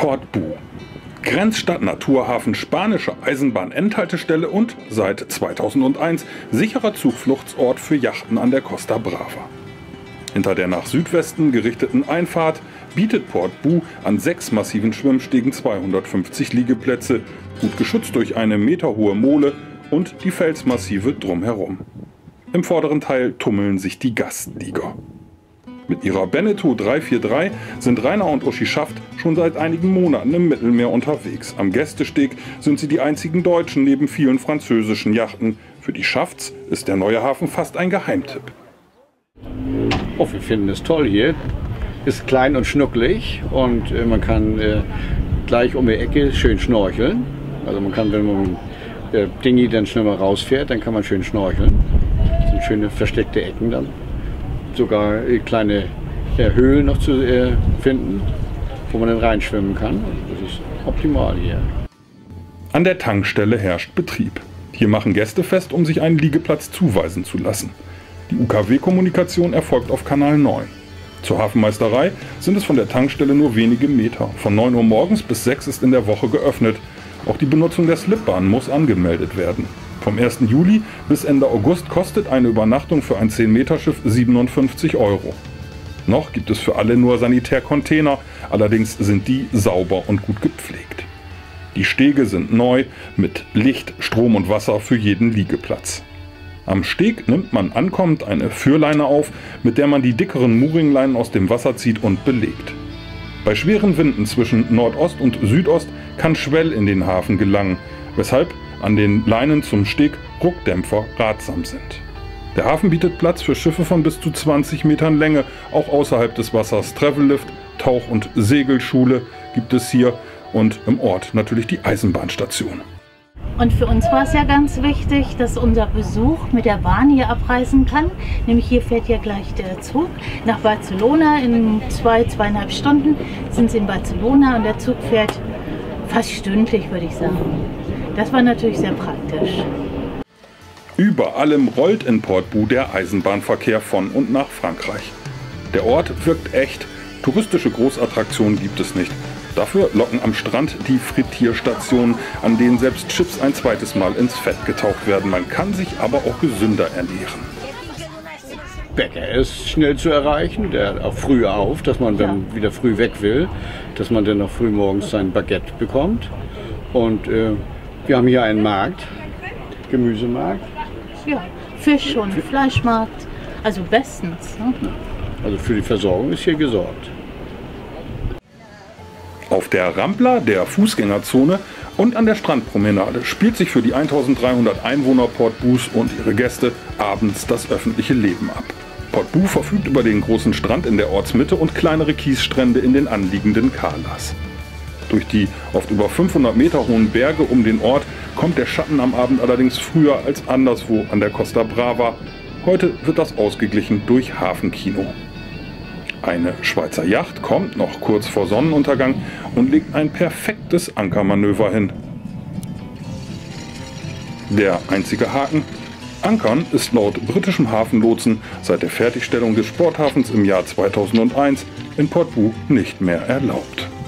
Port Boo. Grenzstadt, Naturhafen, spanische Eisenbahn-Endhaltestelle und seit 2001 sicherer Zufluchtsort für Yachten an der Costa Brava. Hinter der nach Südwesten gerichteten Einfahrt bietet Port Boo an 6 massiven Schwimmstegen 250 Liegeplätze, gut geschützt durch eine meterhohe Mole und die Felsmassive drumherum. Im vorderen Teil tummeln sich die Gastlieger. Mit ihrer Beneteau 343 sind Rainer und Uschi Schaft schon seit einigen Monaten im Mittelmeer unterwegs. Am Gästesteg sind sie die einzigen Deutschen neben vielen französischen Yachten. Für die Schafts ist der neue Hafen fast ein Geheimtipp. Oh, wir finden es toll hier. Ist klein und schnucklig und man kann gleich um die Ecke schön schnorcheln. Also man kann, wenn man mit der Dingi dann schnell mal rausfährt, dann kann man schön schnorcheln. Das sind schöne versteckte Ecken dann. Sogar kleine Höhlen noch zu finden, wo man dann reinschwimmen kann. Das ist optimal hier. An der Tankstelle herrscht Betrieb. Hier machen Gäste fest, um sich einen Liegeplatz zuweisen zu lassen. Die UKW-Kommunikation erfolgt auf Kanal 9. Zur Hafenmeisterei sind es von der Tankstelle nur wenige Meter. Von 9 Uhr morgens bis 6 ist in der Woche geöffnet. Auch die Benutzung der Slipbahn muss angemeldet werden. Vom 1. Juli bis Ende August kostet eine Übernachtung für ein 10-Meter-Schiff 57 €. Noch gibt es für alle nur Sanitärcontainer, allerdings sind die sauber und gut gepflegt. Die Stege sind neu, mit Licht, Strom und Wasser für jeden Liegeplatz. Am Steg nimmt man ankommend eine Führleine auf, mit der man die dickeren Mooringleinen aus dem Wasser zieht und belegt. Bei schweren Winden zwischen Nordost und Südost kann Schwell in den Hafen gelangen, weshalb an den Leinen zum Steg Ruckdämpfer ratsam sind. Der Hafen bietet Platz für Schiffe von bis zu 20 Metern Länge, auch außerhalb des Wassers. Travellift, Tauch- und Segelschule gibt es hier und im Ort natürlich die Eisenbahnstation. Und für uns war es ja ganz wichtig, dass unser Besuch mit der Bahn hier abreisen kann. Nämlich hier fährt ja gleich der Zug nach Barcelona. In 2,5 Stunden sind sie in Barcelona und der Zug fährt fast stündlich, würde ich sagen. Das war natürlich sehr praktisch. Über allem rollt in Port Boo der Eisenbahnverkehr von und nach Frankreich. Der Ort wirkt echt. Touristische Großattraktionen gibt es nicht. Dafür locken am Strand die Frittierstationen, an denen selbst Chips ein zweites Mal ins Fett getaucht werden. Man kann sich aber auch gesünder ernähren. Bäcker ist schnell zu erreichen, der hat auch früh auf, dass man dann wieder früh weg will, dass man dann noch früh morgens sein Baguette bekommt. Und wir haben hier einen Markt, Gemüsemarkt. Ja, Fisch- und Fleischmarkt, also bestens. Ne? Also für die Versorgung ist hier gesorgt. Auf der Rambla, der Fußgängerzone und an der Strandpromenade spielt sich für die 1300 Einwohner Port Boos und ihre Gäste abends das öffentliche Leben ab. Port Boo verfügt über den großen Strand in der Ortsmitte und kleinere Kiesstrände in den anliegenden Kalas. Durch die oft über 500 Meter hohen Berge um den Ort kommt der Schatten am Abend allerdings früher als anderswo an der Costa Brava. Heute wird das ausgeglichen durch Hafenkino. Eine Schweizer Yacht kommt noch kurz vor Sonnenuntergang und legt ein perfektes Ankermanöver hin. Der einzige Haken: Ankern ist laut britischem Hafenlotsen seit der Fertigstellung des Sporthafens im Jahr 2001 in Port Boo nicht mehr erlaubt.